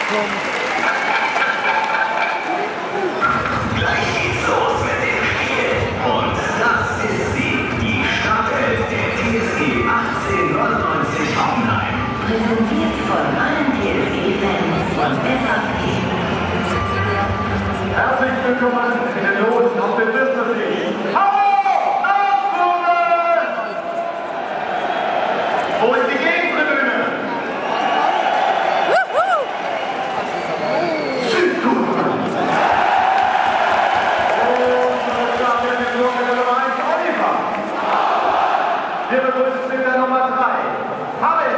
kommen. Gleich geht's los mit dem Spiel. Und das ist sie, die Startelf der TSG 1899 Hoffenheim. Präsentiert von allen TSG-Fans von SAP. Herzlich willkommen in den Losen auf dem Business-Weg. Hallo! Nachkommen! Wo ist die Gegentribüne? Südkurve. Und wir starten mit der Nummer 1, Oliver. Wir begrüßen mit der Nummer 3, Pavel.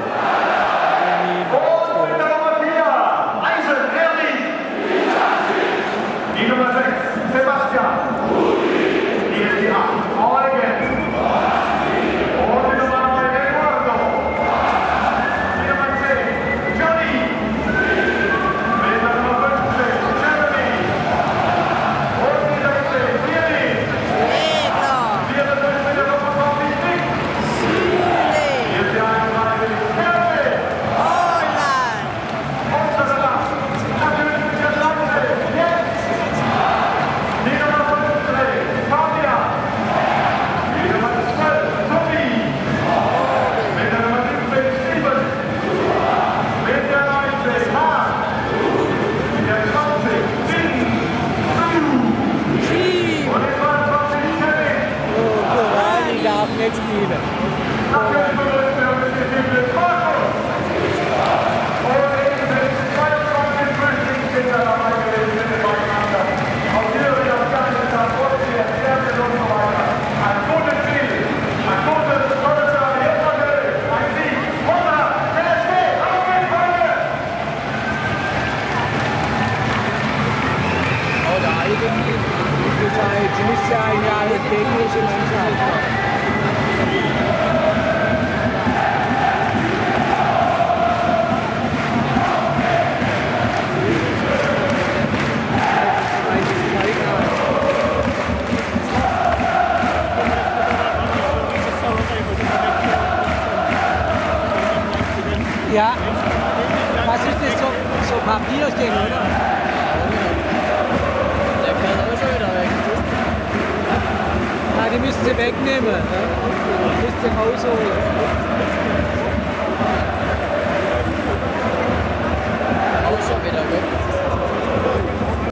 Und mit der Nummer 4, Eisen, Erwin. Die Nummer 6, Sebastian. Hier ist die 8, Eugen. Und die Nummer 9, Eduardo. Die Nummer 10, Johnny. Mit der Nummer 15, Jeremy. Und die 16, Thierry. Wir begrüßen mit der Nummer 20, Nick. Hier ist die 31, Kevin. Und das Last, natürlich mit der Lanze, jetzt. Die Nummer 15, Fabian. Die Nummer 12, Tobi. Mit der Nummer 17, Steven. Mit der 19, Marc. Mit der 20, Ding. Und der 22, Kevin. Die darf nicht spielen. Natürlich begrüßen wir mit dem Titel Markus. Und eben sind 22 Flüchtlingskinder dabei gewesen mit den beiden Mannschaften. Aus Syrien, Afghanistan, Bosnien, Serbien und so weiter. Ein gutes Spiel, ein gutes, tolles Jahr. Jetzt natürlich ein Sieg. Wunder, TSG, auf die Beine! Oder eigentlich ist halt nicht ja eine gegnerische Mannschaft. Ja, was ist das so Papierchen, oder? Der kann auch schon wieder weg. Ja, die müssen sie wegnehmen. Ja? Die müssen sie rausholen. Auch schon wieder